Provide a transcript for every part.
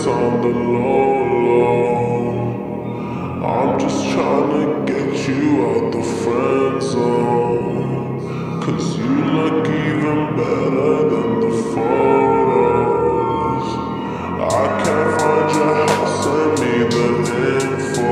on the low. I'm just trying to get you out the friend zone, 'cause you look even better than the photos. I can't find your house, send me the info.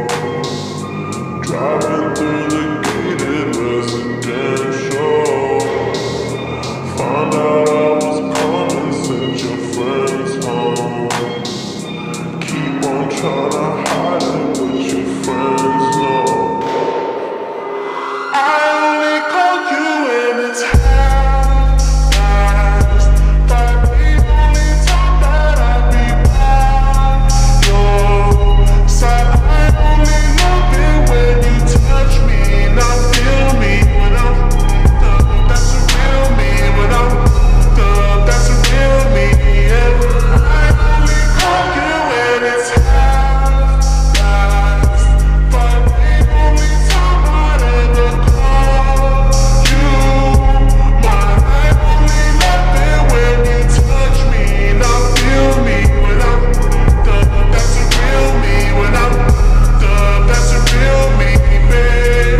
Driving through the gated residential, found out I was coming, sent your friends home. Keep on trying to hide it, but your friends know. I only call you when it's half-past, but the only time that I be by your side. I only love it when you touch me, not feel me when I'm that's a real me, when I'm that's a real me, yeah. I only call you when it's half-past, but the only time I'd ever call you mine. I only love it when you touch me, not feel me when I'm that's a real me, when I'm that's a real me, babe.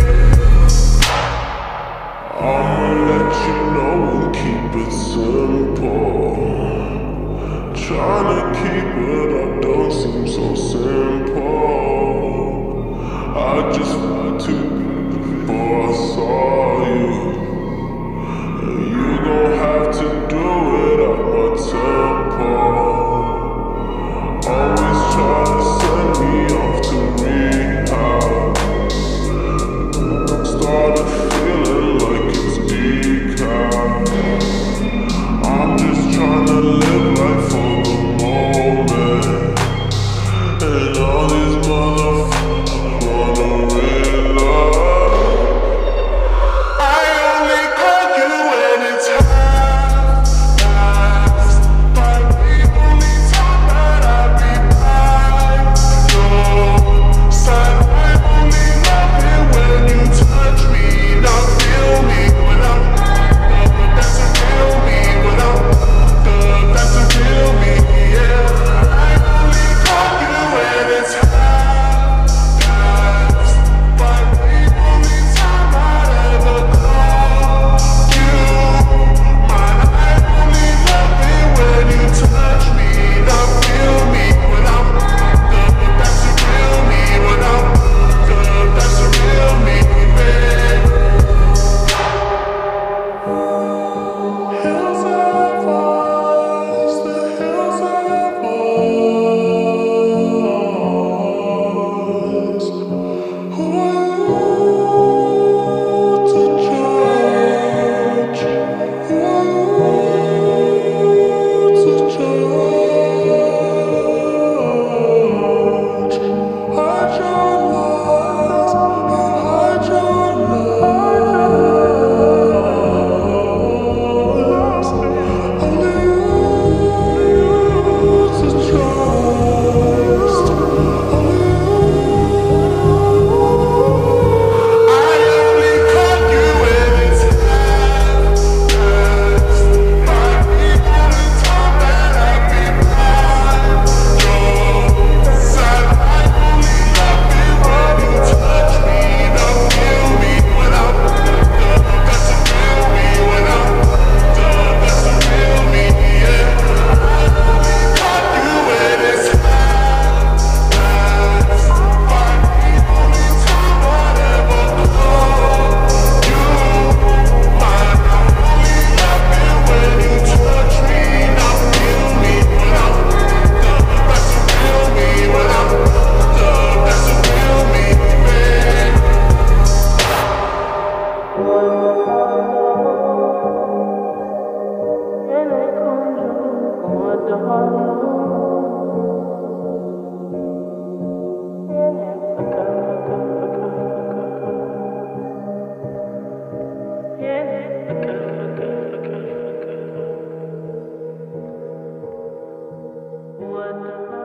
I'ma let you know and keep it simple. Tryna keep it up don't seem so simple. I just felt too good before I saw you, and you gon' have to do it at my tempo. Always try to send me off to rehab. Started feeling like it's decaf. I'm just trying to live life for the moment, and all these motherfuckers wanna realize. I only call you when it's half-past, but the only time that I be by your side. I only love it when you touch me, not feel me when I'm that's a real me, when I'm that's a real me, yeah. I only call you when it's half-past, but the only time I'd ever call you mine. I only love it when you touch me, not feel me when I'm that's a real me, when I'm that's a real me, babe. Hills have eyes, the hills have eyes. Who are you to judge? Who are you to judge? Hide your lies, you hide your lies. Only you to trust. Only I only call you when it's half-past, but the only time that I be by your side. I only love it when you touch me, not feel me when I'm that's a real me, when I'm that's a real me, yeah. I only call you when it's half-past, but the only time I'd ever call you mine. I only love it when you touch me, not feel me when I'm that's a real me, when I'm that's a real me, babe. What